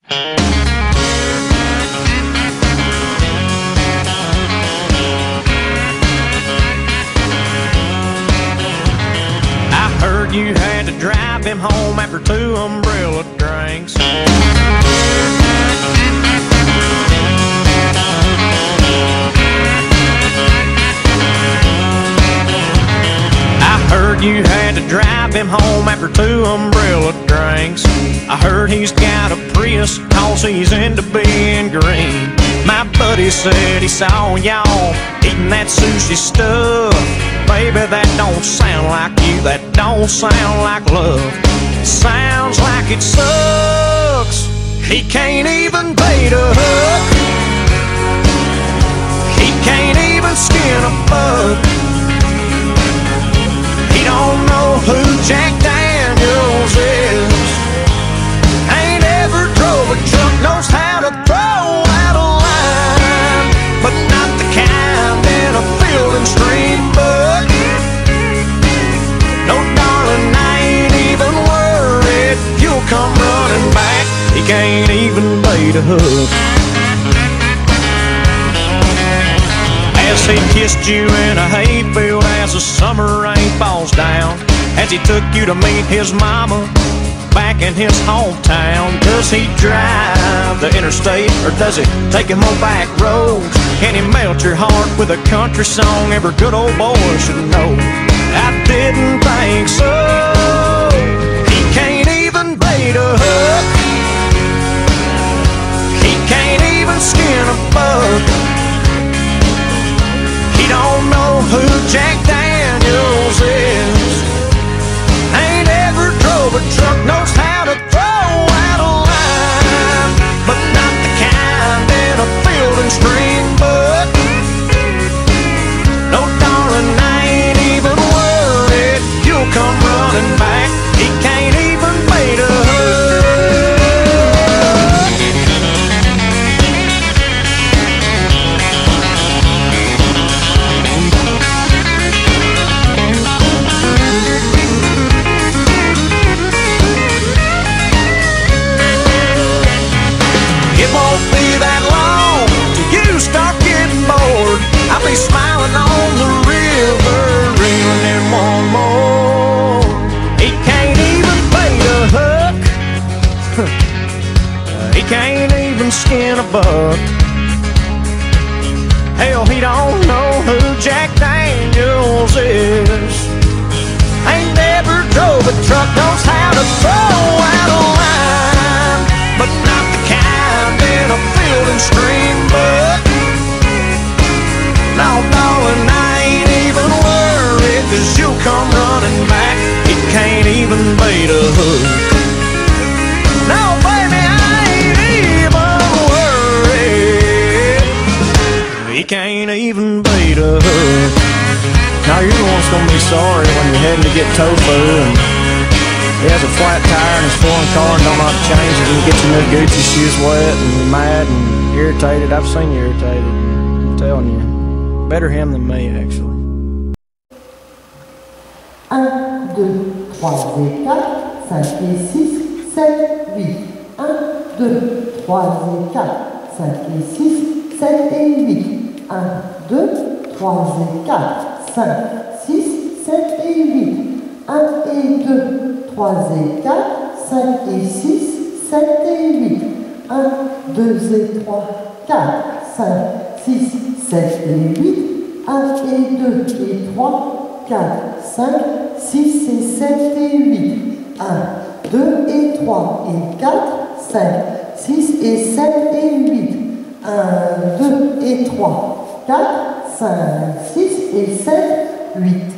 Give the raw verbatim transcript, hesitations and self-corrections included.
I heard you had to drive him home after two umbrella drinks. I heard you had to drive him home after two umbrella drinks. I heard he's got a Prius cause he's into being green. My buddy said he saw y'all eating that sushi stuff. Baby, that don't sound like you, that don't sound like love. Sounds like it sucks. He can't even bait a hook. He can't even skin a bug. He don't know who Jack Daniels is. Ain't ever drove a truck, knows how to throw out a line, but not the kind in a field and stream book. No, darling, I ain't even worried. You'll come running back. He can't even bait a hook. As he kissed you in a hayfield as the summer rain falls down, as he took you to meet his mama back in his hometown. Does he drive the interstate or does he take him on back roads? Can he melt your heart with a country song every good old boy should know? I didn't think so. He can't even bait a hook. He can't even skin a bug. He don't know who Jack Daniels is. Ain't ever drove a truck, knows how to throw out a line, but not the kind in a field and stream book. No, darling, I ain't even worried. You'll come running back. He can't even bait a hook. I'll be smiling on the river, reeling in one more. He can't even bait a hook. He can't even skin a bug. Hell, he don't know who Jack Daniels is. Ain't never drove a truck, knows how to throw out a line, but not the kind in a field and stream book. No, darling, I ain't even worried, cause you'll come running back. He can't even bait a hook. No, baby, I ain't even worried. He can't even bait a hook. Now you're the one that's gonna be sorry when you're heading to get tofu and he has a flat tire in his foreign car and don't know how to change it, and you get your new Gucci shoes wet and you're mad and irritated. I've seen you irritated, I'm telling you. Better him than me, actually. un, deux, trois et quatre, cinq et six, sept, huit. un, deux, trois et quatre, cinq et six, sept et huit. un, deux, trois et quatre, cinq, six, sept et huit. un et deux, trois et quatre, cinq et six, sept et huit. un, deux et trois, quatre, cinq, six, sept et huit. un et deux et trois, quatre, cinq, six et sept et huit. un, deux et trois et quatre, cinq, six et sept et huit. un, deux et trois, quatre, cinq, six et sept, huit.